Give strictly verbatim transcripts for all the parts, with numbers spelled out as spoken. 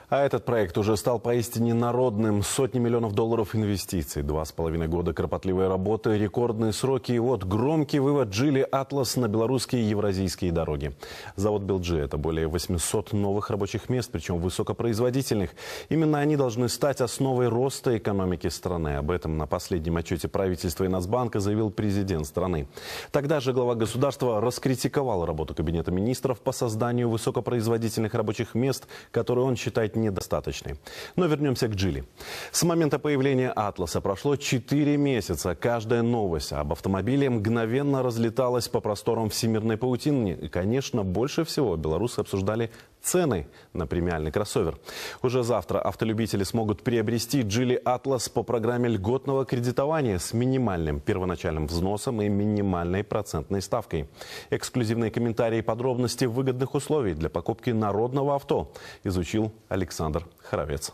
А этот проект уже стал поистине народным. Сотни миллионов долларов инвестиций, два с половиной года кропотливой работы, рекордные сроки и вот громкий вывод Geely Atlas на белорусские и евразийские дороги. Завод Белджи – это более восьмисот новых рабочих мест, причем высокопроизводительных. Именно они должны стать основой роста экономики страны. Об этом на последнем отчете правительства и Нацбанка заявил президент страны. Тогда же глава государства раскритиковал работу Кабинета министров по созданию высокопроизводительных рабочих мест, которые он считает недостаточной. Но вернемся к Geely. С момента появления Атласа прошло четыре месяца. Каждая новость об автомобиле мгновенно разлеталась по просторам всемирной паутины. И, конечно, больше всего белорусы обсуждали цены на премиальный кроссовер. Уже завтра автолюбители смогут приобрести Geely Atlas по программе льготного кредитования с минимальным первоначальным взносом и минимальной процентной ставкой. Эксклюзивные комментарии и подробности выгодных условий для покупки народного авто изучил Александр Хоровец.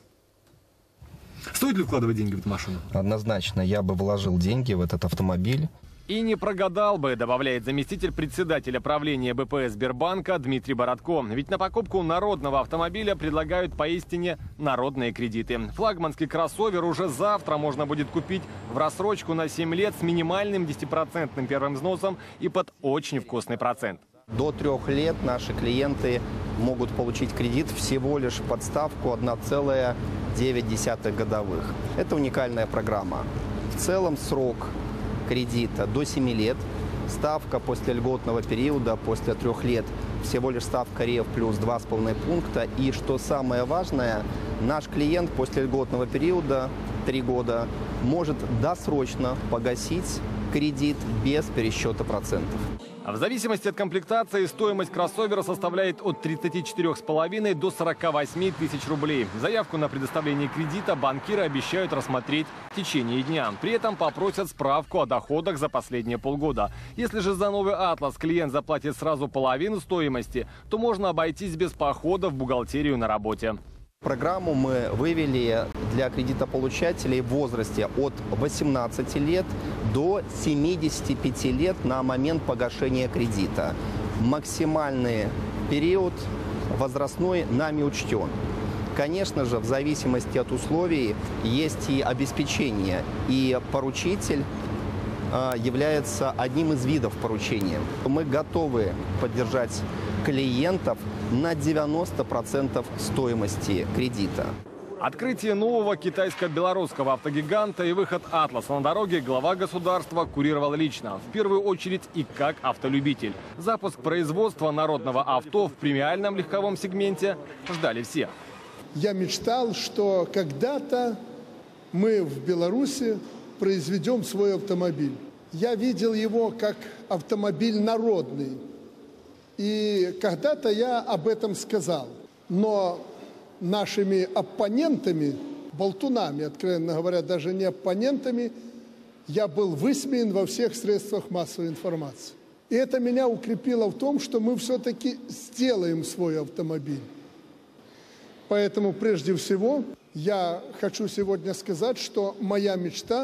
Стоит ли вкладывать деньги в эту машину? Однозначно, я бы вложил деньги в этот автомобиль. И не прогадал бы, добавляет заместитель председателя правления бэ пэ эс Сбербанка Дмитрий Бородко. Ведь на покупку народного автомобиля предлагают поистине народные кредиты. Флагманский кроссовер уже завтра можно будет купить в рассрочку на семь лет с минимальным десятипроцентным первым взносом и под очень вкусный процент. До трех лет наши клиенты могут получить кредит всего лишь под ставку одна целая девять десятых годовых. Это уникальная программа. В целом срок кредита до семи лет. Ставка после льготного периода, после трех лет, всего лишь ставка РЕФ плюс два с половиной пункта. И что самое важное, наш клиент после льготного периода, три года, может досрочно погасить кредит без пересчета процентов. В зависимости от комплектации стоимость кроссовера составляет от тридцати четырёх с половиной до сорока восьми тысяч рублей. Заявку на предоставление кредита банкиры обещают рассмотреть в течение дня. При этом попросят справку о доходах за последние полгода. Если же за новый Атлас клиент заплатит сразу половину стоимости, то можно обойтись без похода в бухгалтерию на работе. Программу мы вывели для кредитополучателей в возрасте от восемнадцати лет до семидесяти пяти лет на момент погашения кредита. Максимальный период возрастной нами учтен. Конечно же, в зависимости от условий есть и обеспечение, и поручитель является одним из видов поручения. Мы готовы поддержать клиентов на девяносто процентов стоимости кредита. Открытие нового китайско-белорусского автогиганта и выход Атласа на дороге глава государства курировал лично. В первую очередь и как автолюбитель. Запуск производства народного авто в премиальном легковом сегменте ждали все. Я мечтал, что когда-то мы в Беларуси произведем свой автомобиль. Я видел его как автомобиль народный. И когда-то я об этом сказал. Но нашими оппонентами, болтунами, откровенно говоря, даже не оппонентами, я был высмеян во всех средствах массовой информации. И это меня укрепило в том, что мы все-таки сделаем свой автомобиль. Поэтому прежде всего я хочу сегодня сказать, что моя мечта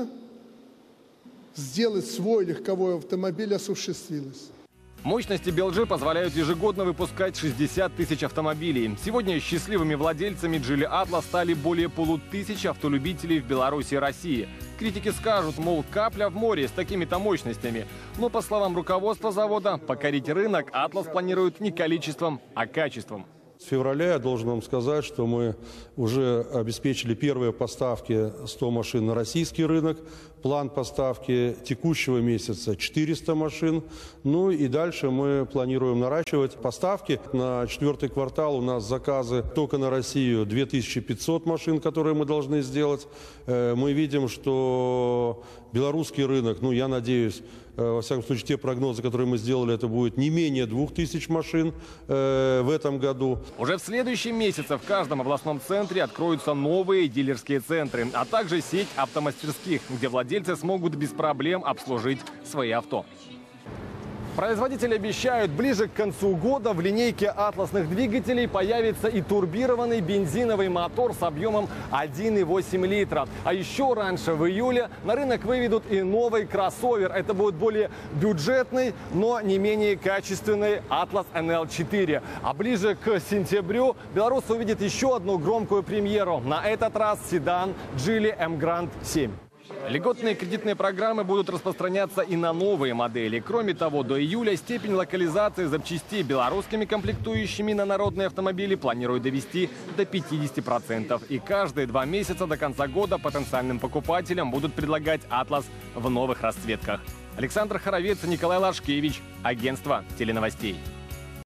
сделать свой легковой автомобиль осуществилась. Мощности Белджи позволяют ежегодно выпускать шестьдесят тысяч автомобилей. Сегодня счастливыми владельцами Geely Atlas стали более полутысячи автолюбителей в Беларуси и России. Критики скажут, мол, капля в море с такими-то мощностями. Но, по словам руководства завода, покорить рынок Atlas планирует не количеством, а качеством. С февраля я должен вам сказать, что мы уже обеспечили первые поставки ста машин на российский рынок. План поставки текущего месяца четыреста машин. Ну и дальше мы планируем наращивать поставки. На четвертый квартал у нас заказы только на Россию две тысячи пятьсот машин, которые мы должны сделать. Мы видим, что белорусский рынок, ну я надеюсь, во всяком случае, те прогнозы, которые мы сделали, это будет не менее двух тысяч машин э, в этом году. Уже в следующем месяце в каждом областном центре откроются новые дилерские центры, а также сеть автомастерских, где владельцы смогут без проблем обслужить свои авто. Производители обещают, ближе к концу года в линейке атласных двигателей появится и турбированный бензиновый мотор с объемом один и восемь литра. А еще раньше, в июле, на рынок выведут и новый кроссовер. Это будет более бюджетный, но не менее качественный Atlas эн эл четыре. А ближе к сентябрю белорусы увидят еще одну громкую премьеру. На этот раз седан Geely Emgrand семь. Льготные кредитные программы будут распространяться и на новые модели. Кроме того, до июля степень локализации запчастей белорусскими комплектующими на народные автомобили планируют довести до пятидесяти процентов. И каждые два месяца до конца года потенциальным покупателям будут предлагать «Атлас» в новых расцветках. Александр Хоровец и Николай Лашкевич. Агентство теленовостей.